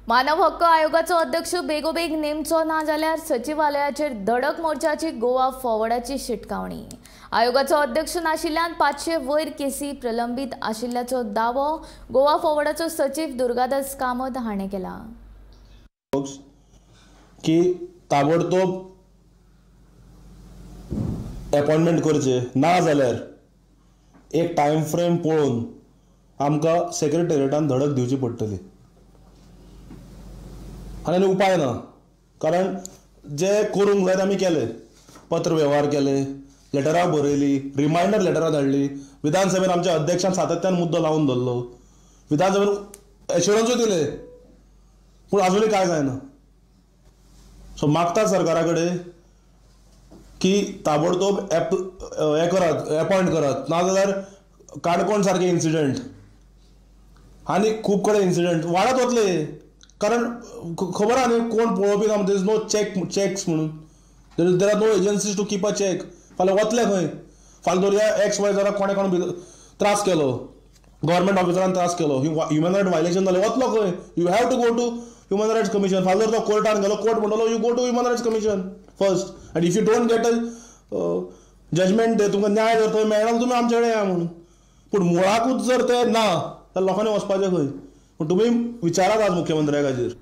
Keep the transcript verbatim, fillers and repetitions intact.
मानव हक्क आयोगाचो अध्यक्ष बेगोबेग नेमचो ना जाल्यार सचिवालयाचेर धडक मोर्चाची गोवा फॉरवर्डाची शिटकावणी। आयोगाचो अध्यक्ष नाशिल्ल्यान पांचशे वयर केसी प्रलंबित आशिल्ल्याचो दावो गोवा फॉरवर्डाचो सचिव दुर्गादास कामत हाणें केला। की ताबडतोब अपॉइंटमेंट करचे ना जाल्यार एक टाइम फ्रेम पळोवन आमकां सेक्रेटरिएटान धडक दिवची पडटली आनी उपाय ना। कारण जे करूंक जाय आमी केले, पत्र व्यवहार केले, लेटरां बरयली, रिमायंडर लेटरां धाडली, विधानसभेन आमच्या अध्यक्षान सातत्यान मुद्दो लावन धरलो, विधानसभेन एश्युरन्सूय दिले, पूण आजुनूय कांय जायना। सो मागता सरकारा कडेन की ताबडतोब एप हे करात, अपॉइंट करात, नाजाल्यार काणकोण सारखे इन्सिडंट आनी खूब कडेन इन्सिडंट वाडत वतले। कारण खबर आहा न्ही, कोण पळोवपी ना, there is no check checks म्हणून, there are no agencies to keep a check. फाल्यां वतले खंय, फाल्यां दर्या एक्स वाय जाल्यार कोणे कोण त्रास केलो, गव्हर्मेंट ऑफिसरान त्रास केलो, ह्युमन रायट वायलेशन जालें, वतलो खंय? You have to go to human rights commission. फाल्यां जर तो कोर्टान गेलो, कोर्ट म्हणटलो you go to human rights commission first, and if you don't get a judgement दे, तुमकां न्याय जर थंय मेळना तुमी आमचे कडेन या म्हणून। पूण मुळाकूच जर ते ना जाल्यार लोकांनी वचपाचें खंय? पूण तुमी विचारात आज मुख्यमंत्र्याक हाजेर।